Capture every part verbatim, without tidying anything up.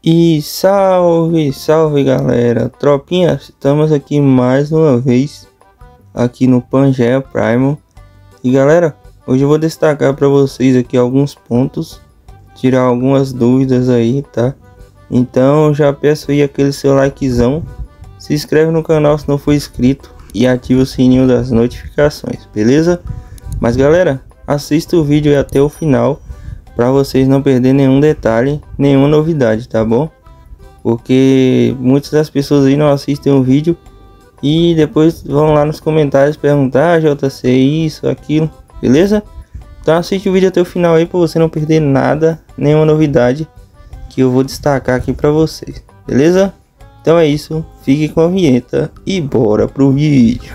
E salve, salve galera, tropinha, estamos aqui mais uma vez aqui no Pangea Primal. E galera, hoje eu vou destacar para vocês aqui alguns pontos, tirar algumas dúvidas aí, tá? Então já peço aí aquele seu likezão, se inscreve no canal se não for inscrito e ativa o sininho das notificações, beleza? Mas galera, assista o vídeo até o final para vocês não perderem nenhum detalhe, nenhuma novidade, tá bom? Porque muitas das pessoas aí não assistem o vídeo e depois vão lá nos comentários perguntar: ah, J C, isso, aquilo, beleza? Então assiste o vídeo até o final aí para você não perder nada, nenhuma novidade que eu vou destacar aqui para vocês, beleza? Então é isso, fique com a vinheta e bora pro vídeo.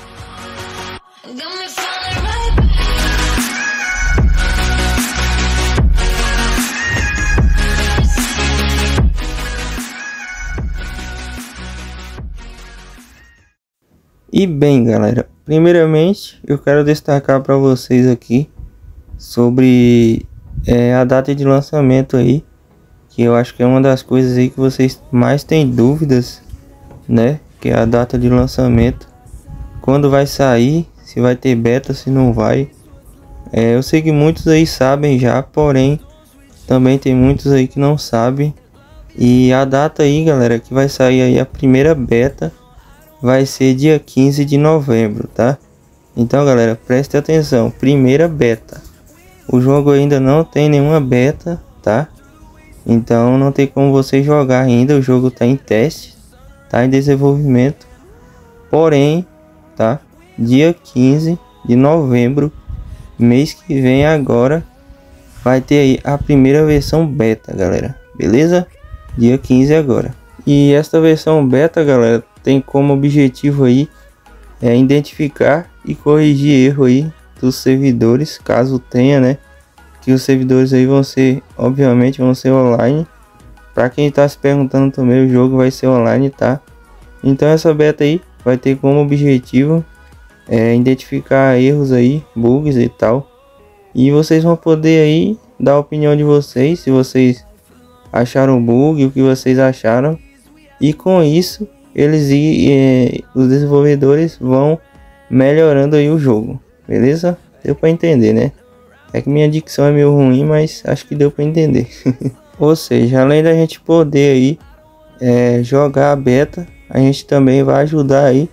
E bem galera, primeiramente eu quero destacar para vocês aqui sobre é, a data de lançamento aí, que eu acho que é uma das coisas aí que vocês mais têm dúvidas, né? Que é a data de lançamento, quando vai sair, se vai ter beta, se não vai. É, eu sei que muitos aí sabem já, porém também tem muitos aí que não sabem. E a data aí galera, que vai sair aí a primeira beta, vai ser dia quinze de novembro, tá? Então galera, preste atenção, primeira beta. O jogo ainda não tem nenhuma beta, tá? Então não tem como você jogar ainda, o jogo tá em teste, tá em desenvolvimento. Porém, tá? Dia quinze de novembro, mês que vem agora, vai ter aí a primeira versão beta, galera. Beleza? Dia quinze agora. E esta versão beta, galera, tem como objetivo aí é identificar e corrigir erro aí dos servidores, caso tenha, né? Que os servidores aí vão ser, obviamente, vão ser online. Para quem está se perguntando também, o jogo vai ser online, tá? Então essa beta aí vai ter como objetivo é, identificar erros aí, bugs e tal. E vocês vão poder aí dar a opinião de vocês, se vocês acharam bug, o que vocês acharam. E com isso eles e, e os desenvolvedores vão melhorando aí o jogo, beleza? Deu para entender, né? É que minha dicção é meio ruim, mas acho que deu para entender. Ou seja, além da gente poder aí é, jogar a beta, a gente também vai ajudar aí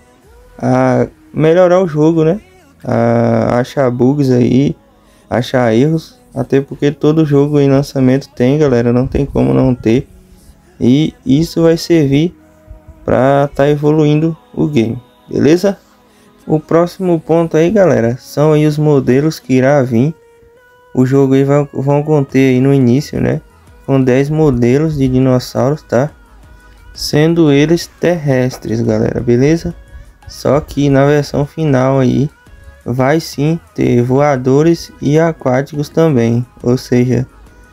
a melhorar o jogo, né? A achar bugs aí, achar erros, até porque todo jogo em lançamento tem, galera, não tem como não ter. E isso vai servir para tá evoluindo o game, beleza? O próximo ponto aí galera, são aí os modelos que irá vir. O jogo aí vai, vão conter aí no início, né, com dez modelos de dinossauros, tá? Sendo eles terrestres, galera, beleza? Só que na versão final aí vai sim ter voadores e aquáticos também, ou seja,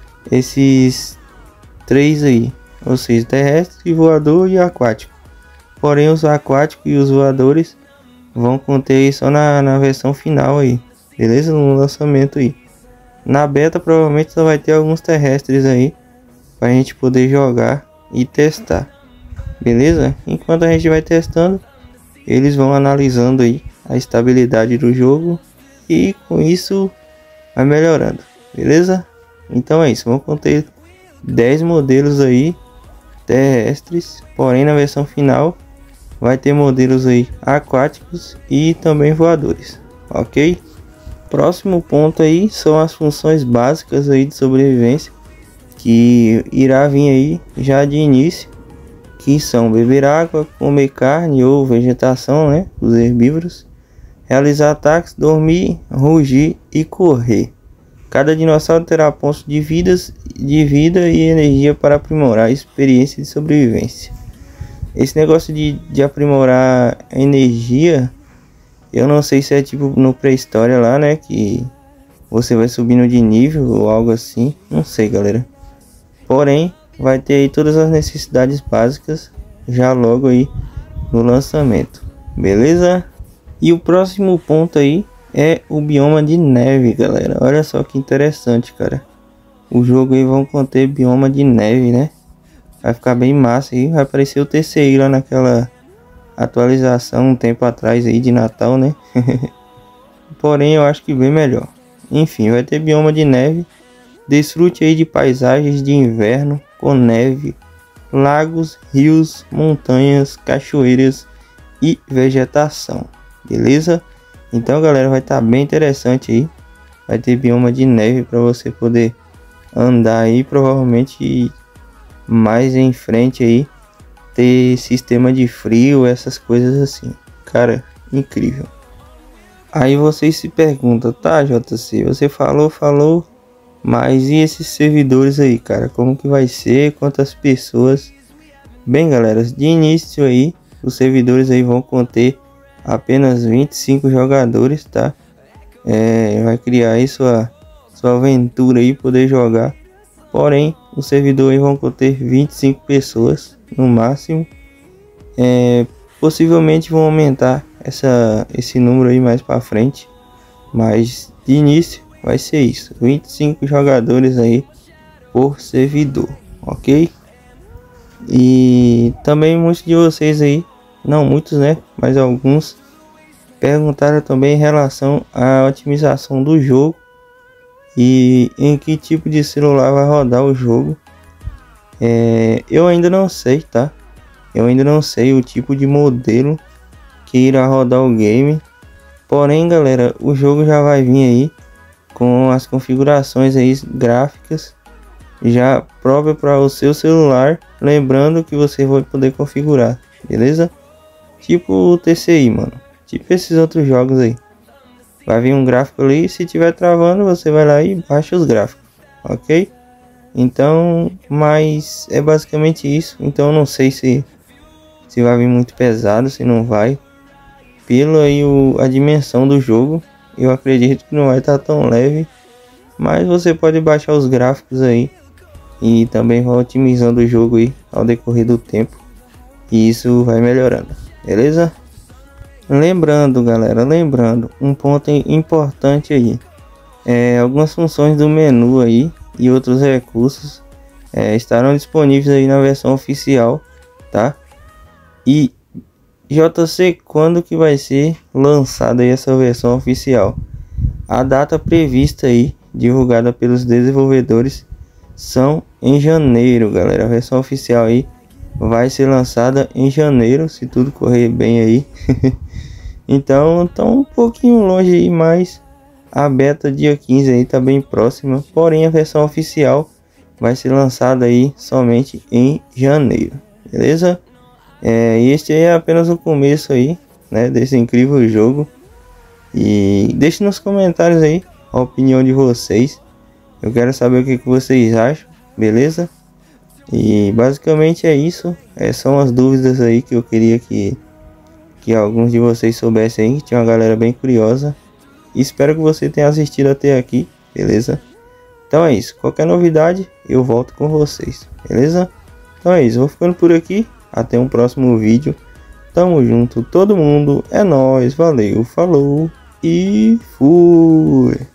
esses três aí, ou seja, terrestre, voador e aquático. Porém os aquáticos e os voadores vão conter só na, na versão final aí, beleza? No lançamento aí. Na beta provavelmente só vai ter alguns terrestres aí pra gente poder jogar e testar, beleza? Enquanto a gente vai testando, eles vão analisando aí a estabilidade do jogo e com isso vai melhorando, beleza? Então é isso, vão conter dez modelos aí terrestres, porém na versão final vai ter modelos aí aquáticos e também voadores, ok? Próximo ponto aí são as funções básicas aí de sobrevivência que irá vir aí já de início, que são beber água, comer carne ou vegetação, né, os herbívoros, realizar ataques, dormir, rugir e correr. Cada dinossauro terá pontos de, vidas, de vida e energia para aprimorar a experiência de sobrevivência. Esse negócio de, de aprimorar a energia, eu não sei se é tipo no pré-história lá, né, que você vai subindo de nível ou algo assim, não sei galera. Porém, vai ter aí todas as necessidades básicas já logo aí no lançamento, beleza? E o próximo ponto aí é o bioma de neve, galera. Olha só que interessante, cara. O jogo aí vão conter bioma de neve, né? Vai ficar bem massa aí. Vai aparecer o T C I lá naquela atualização um tempo atrás aí de Natal, né? Porém, eu acho que bem melhor. Enfim, vai ter bioma de neve. Desfrute aí de paisagens de inverno com neve, lagos, rios, montanhas, cachoeiras e vegetação. Beleza? Então, galera, vai estar tá bem interessante aí. Vai ter bioma de neve para você poder andar aí, provavelmente mais em frente aí ter sistema de frio, essas coisas assim. Cara, incrível. Aí vocês se perguntam, tá, J C, você falou, falou, mas e esses servidores aí, cara, como que vai ser, quantas pessoas? Bem, galera, de início aí, os servidores aí vão conter apenas vinte e cinco jogadores, tá? É, vai criar aí sua, sua aventura aí, poder jogar. Porém, os servidores vão conter vinte e cinco pessoas no máximo. É, possivelmente vão aumentar essa, esse número aí mais para frente, mas de início vai ser isso, vinte e cinco jogadores aí por servidor, ok? E também muitos de vocês aí, não muitos, né, mas alguns perguntaram também em relação à otimização do jogo e em que tipo de celular vai rodar o jogo. É, eu ainda não sei, tá? Eu ainda não sei o tipo de modelo que irá rodar o game. Porém, galera, o jogo já vai vir aí com as configurações aí gráficas já própria para o seu celular. Lembrando que você vai poder configurar, beleza? Tipo o T C I, mano. Tipo esses outros jogos aí. Vai vir um gráfico ali, se tiver travando, você vai lá e baixa os gráficos, ok? Então, mas é basicamente isso. Então eu não sei se se vai vir muito pesado, se não vai. Pelo aí o, a dimensão do jogo, eu acredito que não vai estar tão leve. Mas você pode baixar os gráficos aí e também vai otimizando o jogo aí ao decorrer do tempo. E isso vai melhorando, beleza? Lembrando, galera, lembrando, um ponto importante aí. É, algumas funções do menu aí e outros recursos é, estarão disponíveis aí na versão oficial, tá? E J C, quando que vai ser lançada aí essa versão oficial? A data prevista aí, divulgada pelos desenvolvedores, são em janeiro, galera. A versão oficial aí vai ser lançada em janeiro, se tudo correr bem aí. Então, tá um pouquinho longe aí, mas a beta dia quinze aí tá bem próxima. Porém, a versão oficial vai ser lançada aí somente em janeiro, beleza? É, e este aí é apenas o começo aí, né, desse incrível jogo. E deixe nos comentários aí a opinião de vocês. Eu quero saber o que, que vocês acham, beleza? E basicamente é isso. É, são as dúvidas aí que eu queria que, que alguns de vocês soubessem aí. Tinha uma galera bem curiosa. E espero que você tenha assistido até aqui, beleza? Então é isso. Qualquer novidade, eu volto com vocês, beleza? Então é isso. Vou ficando por aqui. Até um próximo vídeo. Tamo junto, todo mundo. É nóis. Valeu, falou e fui.